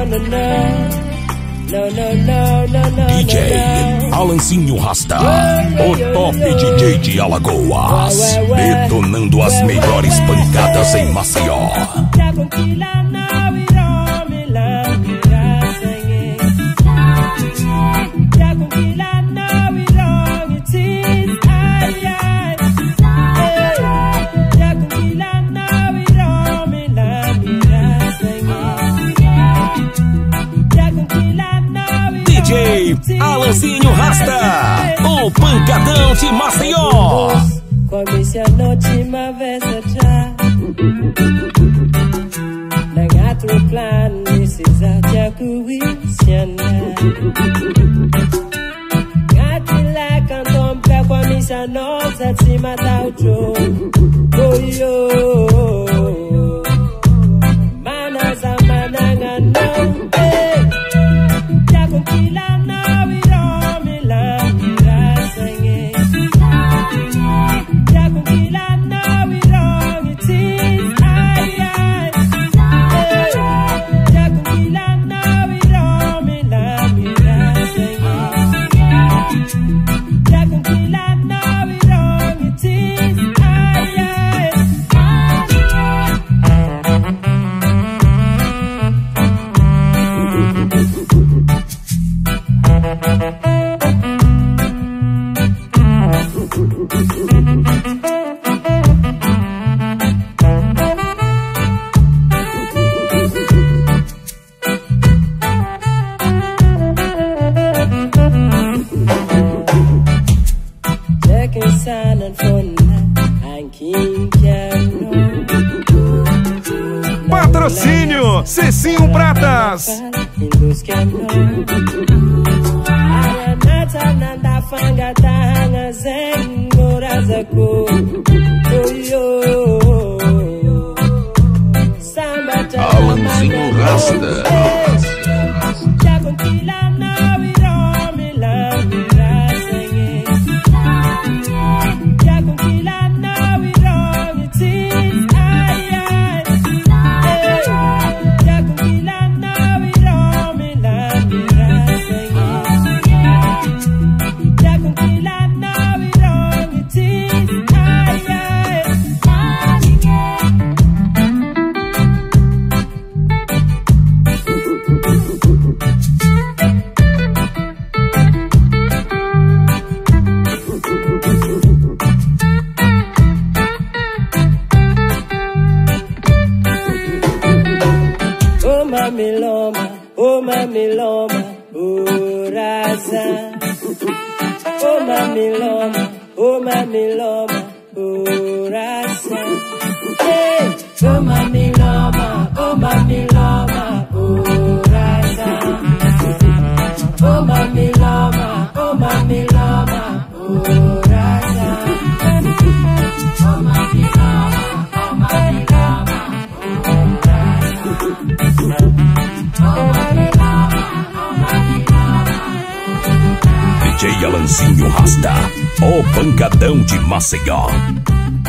DJ Alanzinho Rasta, o top DJ de Alagoas, detonando as melhores pancadas em Maceió. DJ Alanzinho Rasta, o pancadão de Maceió. Comecei a noite uma vez atrás. Não há outro plano, precisa de acuicionar. Gatila cantou pra comecei a noite acima da outro. Manas a mananga não. Patrocínio Cecinho Pratas. Alanzinho Rasta. Oh mamiloma, oh raza. Oh mamiloma, oh mamiloma, oh raza. Hey, oh mamiloma, oh mamiloma, oh raza. Oh mamiloma, oh mamiloma, oh raza. Oh mamiloma, oh mamiloma, oh raza. DJ Alanzinho Rasta, o pancadão de Maceió.